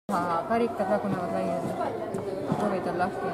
Karikad lagunevad laiali, kruvid on lahti.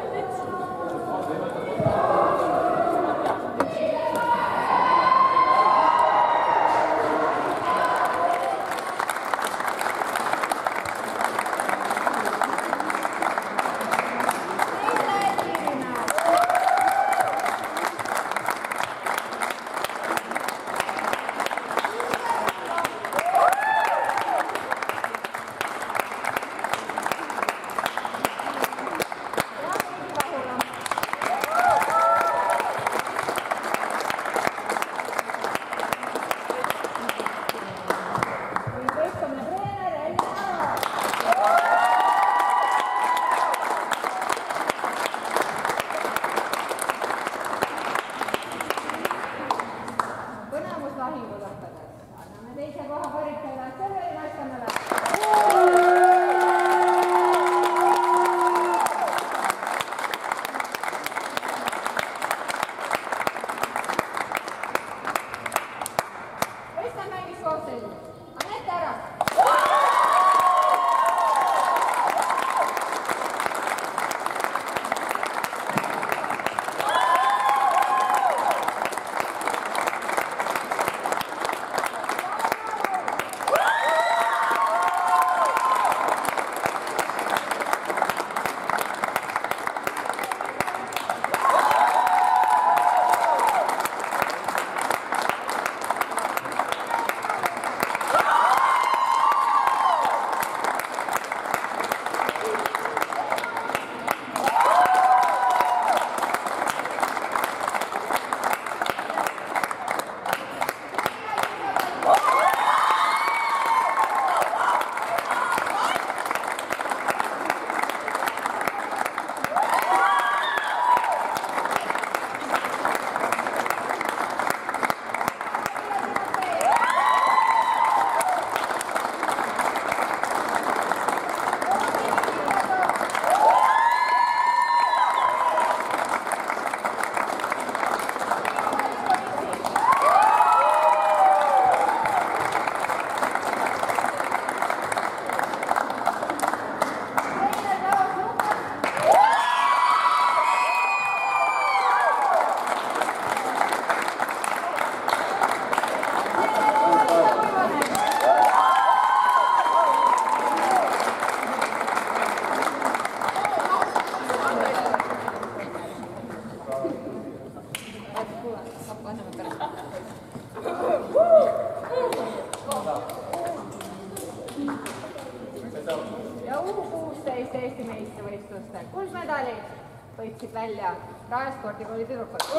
Ja U16 Eesti meistrivõistluste kuldmedalid võitsid välja Rae spordikooli tüdrukud.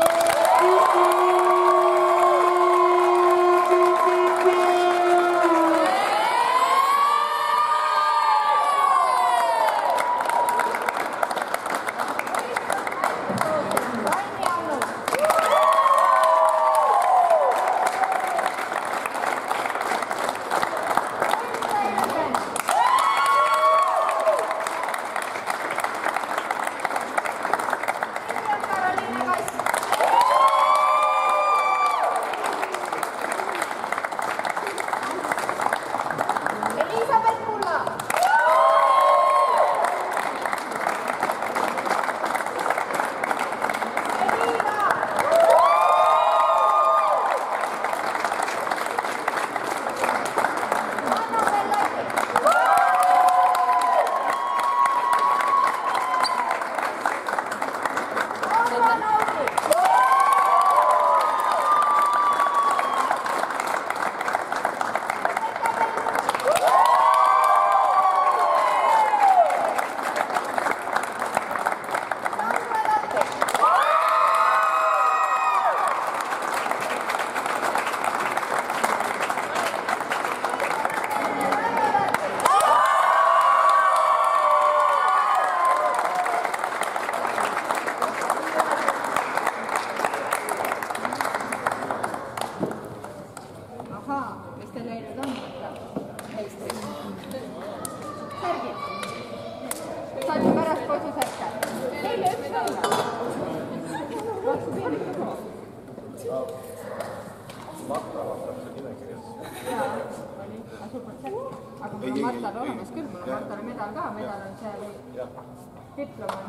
aga mul on Martal olemas küll, mul on Martale medal ka, medal on seal, diplom on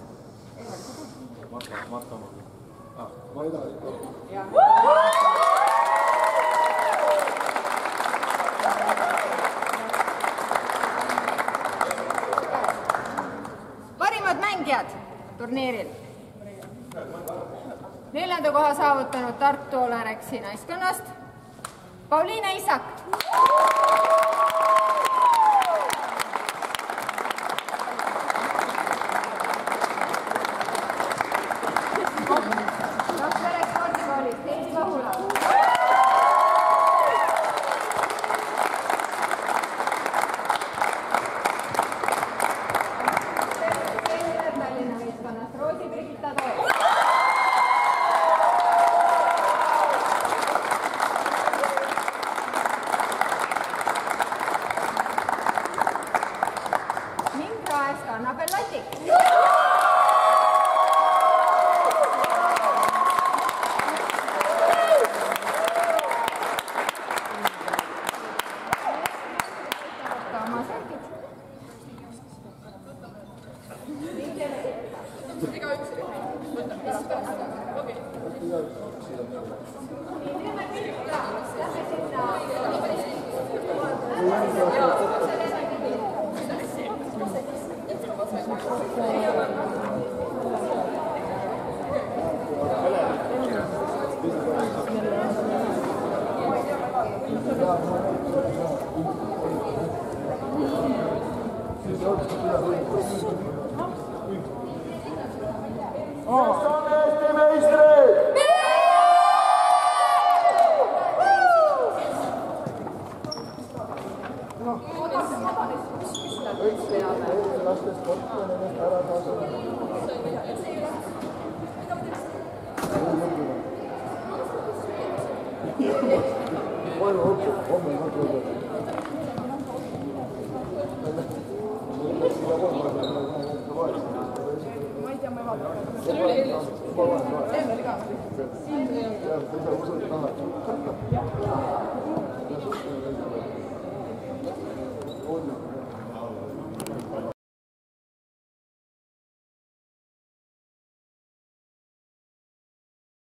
Marta oma. Ma edasi. Parimad mängijad turniiril. 4. koha saavutanud Tartu Olerexi naiskonnast Pauliina Isak. Rakvere spordikoolist Eesti Vahula. Selver Tallinna võistkonnast Roosi Brigitta Toel. ning Rae SK Latik. Eesti meistrid! Lastest sporti ja nendest ära saada. Homme ma ei tea, ma ei vaata. See oli eelis. Selver ka. Siin oli ka.